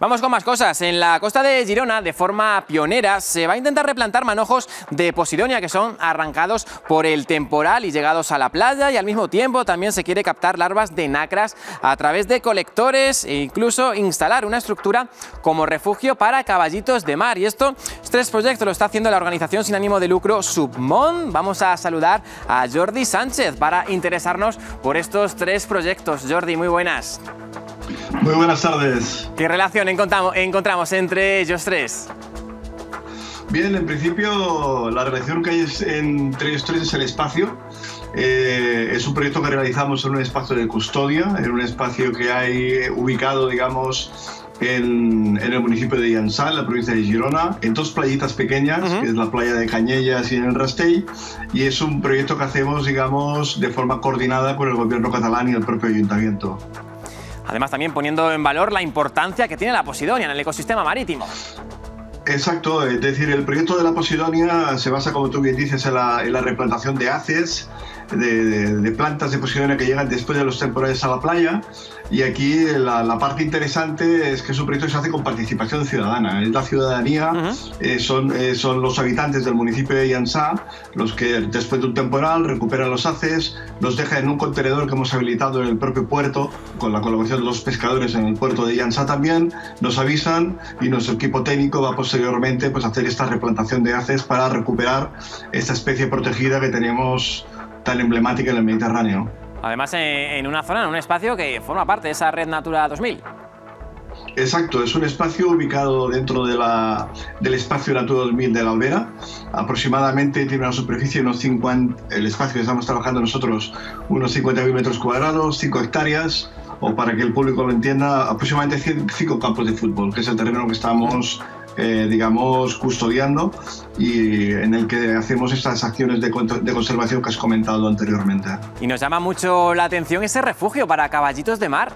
Vamos con más cosas. En la costa de Girona, de forma pionera, se va a intentar replantar manojos de Posidonia que son arrancados por el temporal y llegados a la playa, y al mismo tiempo también se quiere captar larvas de nacras a través de colectores e incluso instalar una estructura como refugio para caballitos de mar. Y estos tres proyectos lo está haciendo la organización sin ánimo de lucro Submon. Vamos a saludar a Jordi Sánchez para interesarnos por estos tres proyectos. Jordi, muy buenas. Muy buenas tardes. ¿Qué relación encontramos entre ellos tres? Bien, en principio la relación que hay entre ellos tres es el espacio. Es un proyecto que realizamos en un espacio de custodia, en un espacio que hay ubicado, digamos, en el municipio de Llançà, en la provincia de Girona, en dos playitas pequeñas, que es la playa de Canyelles y en el Rastell, y es un proyecto que hacemos, digamos, de forma coordinada con el gobierno catalán y el propio ayuntamiento. Además, también poniendo en valor la importancia que tiene la Posidonia en el ecosistema marítimo. Exacto, es decir, el proyecto de la Posidonia se basa, como tú bien dices, en la replantación de haces, de plantas de Posidonia que llegan después de los temporales a la playa. Y aquí la parte interesante es que es un proyecto que se hace con participación ciudadana. Es la ciudadanía, son los habitantes del municipio de Llançà los que después de un temporal recuperan los haces, los dejan en un contenedor que hemos habilitado en el propio puerto, con la colaboración de los pescadores en el puerto de Llançà también, nos avisan y nuestro equipo técnico va posteriormente pues, a hacer esta replantación de haces para recuperar esta especie protegida que tenemos tan emblemática en el Mediterráneo. Además, en una zona, en un espacio que forma parte de esa Red Natura 2000. Exacto, es un espacio ubicado dentro del espacio Natura 2000 de la Albera. Aproximadamente tiene una superficie, el espacio que estamos trabajando nosotros, unos 50.000 metros cuadrados, 5 hectáreas, o para que el público lo entienda, aproximadamente 5 campos de fútbol, que es el terreno que estamos digamos, custodiando y en el que hacemos estas acciones de conservación que has comentado anteriormente. Y nos llama mucho la atención ese refugio para caballitos de mar.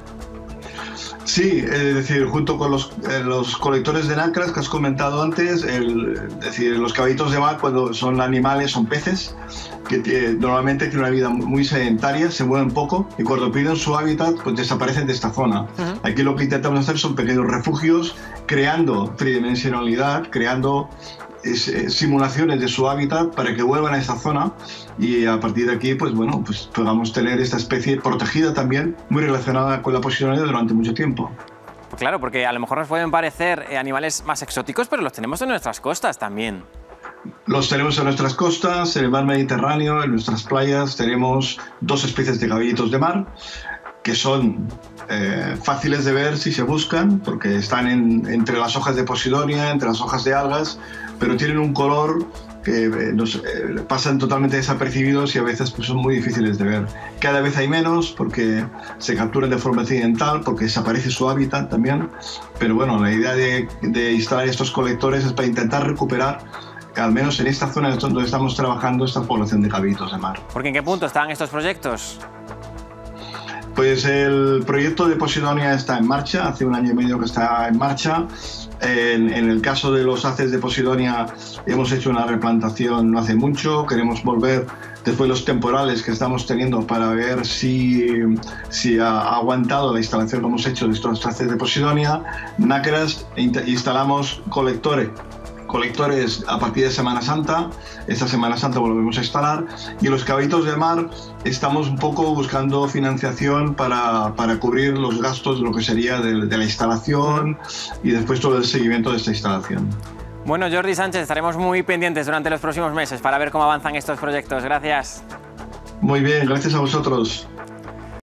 Sí, es decir, junto con los colectores de nacras que has comentado antes, es decir, los caballitos de mar cuando son animales, son peces, que normalmente tienen una vida muy sedentaria, se mueven poco y cuando pierden su hábitat pues desaparecen de esta zona. Aquí lo que intentamos hacer son pequeños refugios, creando tridimensionalidad, creando simulaciones de su hábitat para que vuelvan a esa zona y a partir de aquí pues bueno, pues podamos tener esta especie protegida también, muy relacionada con la Posidonia durante mucho tiempo. Pues claro, porque a lo mejor nos pueden parecer animales más exóticos, pero los tenemos en nuestras costas también. Los tenemos en nuestras costas, en el mar Mediterráneo, en nuestras playas tenemos dos especies de caballitos de mar que son fáciles de ver si se buscan, porque están entre las hojas de Posidonia, entre las hojas de algas, pero tienen un color que pasan totalmente desapercibidos y a veces pues, son muy difíciles de ver. Cada vez hay menos porque se capturan de forma accidental, porque desaparece su hábitat también, pero bueno, la idea de instalar estos colectores es para intentar recuperar, al menos en esta zona donde estamos trabajando, esta población de caballitos de mar. ¿Porque en qué punto están estos proyectos? Pues el proyecto de Posidonia está en marcha, hace 1 año y medio que está en marcha. En el caso de los haces de Posidonia hemos hecho una replantación no hace mucho, queremos volver después de los temporales que estamos teniendo para ver si ha aguantado la instalación que hemos hecho de estos haces de Posidonia. Nacras, instalamos colectores a partir de Semana Santa. Esta Semana Santa volvemos a instalar y los caballitos de mar estamos un poco buscando financiación para cubrir los gastos de lo que sería de la instalación y después todo el seguimiento de esta instalación. Bueno, Jordi Sánchez, estaremos muy pendientes durante los próximos meses para ver cómo avanzan estos proyectos. Gracias. Muy bien, gracias a vosotros.